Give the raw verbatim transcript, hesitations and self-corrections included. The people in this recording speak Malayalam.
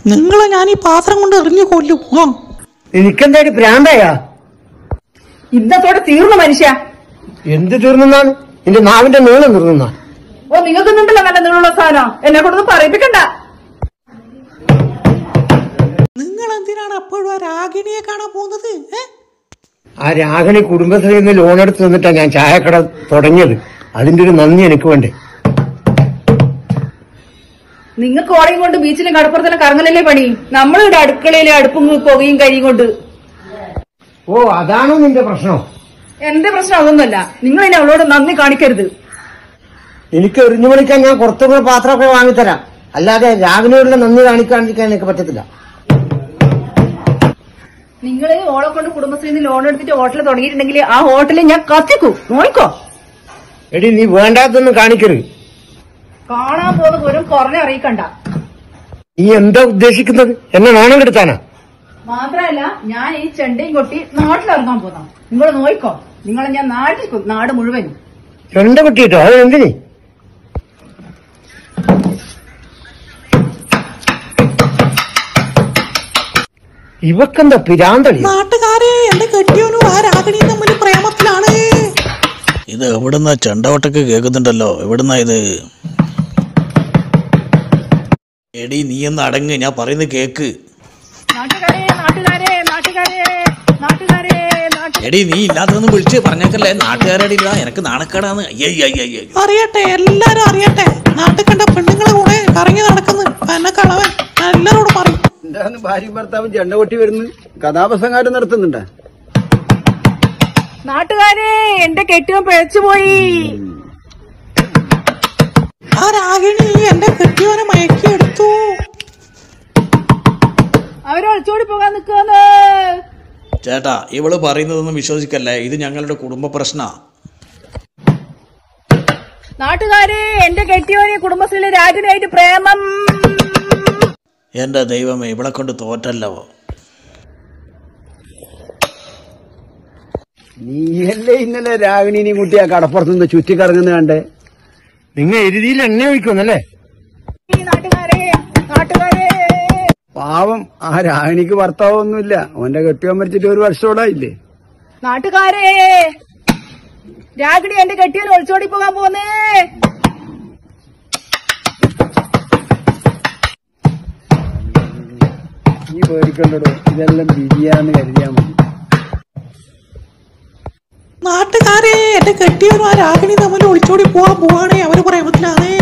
നിങ്ങളെ ഞാൻ ഈ പാത്രം കൊണ്ട് എറിഞ്ഞു കൊല്ലും. എനിക്കെന്തായാലും പ്രാന്തായാ? ഇന്നത്തോടെ തീർന്നു മനുഷ്യ. എന്ത് തീർന്നാണ്? എന്റെ നാവിന്റെ നീളം തീർന്ന. ഓ നിങ്ങൾക്കൊന്നുണ്ടല്ലോ നല്ല നീളമുള്ള സാധനം, എന്നെ കൊണ്ടൊന്നും പറയിപ്പിക്കണ്ട. നിങ്ങൾ എന്തിനാണ് അപ്പോഴും ആ രാഗിണിയെ കാണാൻ പോകുന്നത്? ആ രാഗിണി കുടുംബശ്രീയിൽ നിന്ന് ലോൺ എടുത്ത് തന്നിട്ടാ ഞാൻ ചായക്കട തുടങ്ങിയത്. അതിന്റെ ഒരു നന്ദി എനിക്ക് വേണ്ടേ. നിങ്ങൾക്ക് ഓടയും കൊണ്ട് ബീച്ചിലും കടപ്പുറത്തിലും കറങ്ങലല്ലേ പണി. നമ്മളിവിടെ അടുക്കളയിലെ അടുപ്പും പുകയും കരിയും കൊണ്ട്. ഓ അതാണോ നിന്റെ പ്രശ്നം? എന്റെ പ്രശ്നം അതൊന്നുമല്ല. നിങ്ങൾ ഇനി അവളോട് നന്ദി കാണിക്കരുത്. എനിക്ക് എറിഞ്ഞു വിളിക്കാൻ ഞാൻ പുറത്തുള്ള പാത്രമൊക്കെ വാങ്ങിത്തരാം. അല്ലാതെ രാഗിണിയോടുള്ള നന്ദി കാണിക്കാണ്ടിരിക്കാൻ എനിക്ക് പറ്റത്തില്ല. നിങ്ങൾ ഓളെ കൊണ്ട് കുടുംബശ്രീയിൽ നിന്ന് ലോൺ എടുത്തിട്ട് ഹോട്ടൽ തുടങ്ങിയിട്ടുണ്ടെങ്കിൽ ആ ഹോട്ടലിൽ ഞാൻ കത്തിക്കൂ. നോക്കോ എടി നീ വേണ്ടാത്തൊന്നും കാണിക്കരുത്. കാണാൻ പോകുന്ന പോലും കുറഞ്ഞ അറിയിക്കണ്ട. നീ എന്താ ഉദ്ദേശിക്കുന്നത്? എന്നെ നാണം കെടുത്താനാ? മാത്രമല്ല ഞാൻ ഈ ചെണ്ടയും കൊട്ടി നാട്ടിലിറങ്ങാൻ പോന്നാ. നിങ്ങൾ നോയിക്കോ. നിങ്ങളെ ഞാൻ നാട്ടിൽ നാട് മുഴുവനും ചെണ്ട കൊട്ടിട്ടോ? അത് എന്തിന്? ഇവക്കെന്താ പിരാന്തളി? നാട്ടുകാരെ, എന്റെ കെട്ടിയോനും ആ രാഗിണിയും തമ്മിൽ പ്രേമത്തിലാണ്. ഇത് എവിടുന്ന ചെണ്ടവട്ടൊക്കെ കേൾക്കുന്നുണ്ടല്ലോ? എവിടുന്ന ഇത്? എടി നീ ഒന്ന് അടങ്ങ്, ഞാൻ പറയുന്നത് കേക്ക്. എടി നീ ഇല്ലാത്തതൊന്നും വിളിച്ച് പറഞ്ഞേക്കല്ലേ. നാട്ടുകാരുടെ ഇല്ല, എനിക്ക് നാണക്കേടാന്ന്. അറിയട്ടെ, എല്ലാരും അറിയട്ടെ. നാട്ടിൽ കണ്ട പെണ്ണുങ്ങളെ കൂടെ കറങ്ങി നടക്കുന്നു എന്നെ കളവൻ. എല്ലാരോടും പറയും. എന്താണ് ഭാര്യയും ഭർത്താവും ചെണ്ട കൊട്ടി വരുന്നു? കഥാപ്രസംഗം നടത്തുന്നുണ്ട്. നാട്ടുകാരെ, എന്റെ കെട്ടിയോൻ പിഴച്ചുപോയി. ആ രാഗിണി എന്റെ കെട്ടിയോനെ മയക്കിയെടുത്തു. അവരെ ഒളിച്ചോടി പോകാൻ നിൽക്കുവന്ന്. ചേട്ടാ, ഇവള് പറയുന്നതൊന്നും വിശ്വസിക്കല്ലേ. ഇത് ഞങ്ങളുടെ കുടുംബ പ്രശ്ന. നാട്ടുകാരെ, എന്റെ കെട്ടിയോനെ കുടുംബശ്രീയിലെ രാജനായിട്ട് പ്രേമം. എന്റെ ദൈവമേ, ഇവളെ കൊണ്ട് തോറ്റല്ലോ. നീയല്ലേ ഇന്നലെ രാഗിണി കുട്ടി ആ കടപ്പുറത്ത് നിന്ന് ചുറ്റിക്കറങ്ങുന്ന കണ്ടേ? നിങ്ങൾ എരുതിയിൽ എണ്ണ ഒഴിക്കുന്നല്ലേ? പാവം ആ രാഗിണിക്ക് ഭർത്താവൊന്നുമില്ല. അവന്റെ കെട്ടിയോൻ മരിച്ചിട്ട് ഒരു വർഷത്തോടായില്ലേ. നാട്ടുകാരെ, രാഗിണി എന്റെ കെട്ടിയോനെ ഒളിച്ചോടി പോകാൻ പോന്നേ. നീ പേടിക്കണ്ടോ, ഇതെല്ലാം ബിരിയാന്ന് കരുതിയാ മതി. നാട്ടുകാരെ, എന്റെ കെട്ടിയോനും ആ രാഗിണി തമ്മിൽ ഒളിച്ചോടി പോവാൻ പോവാണേ. അവര് പ്രേമത്തിലാണേ.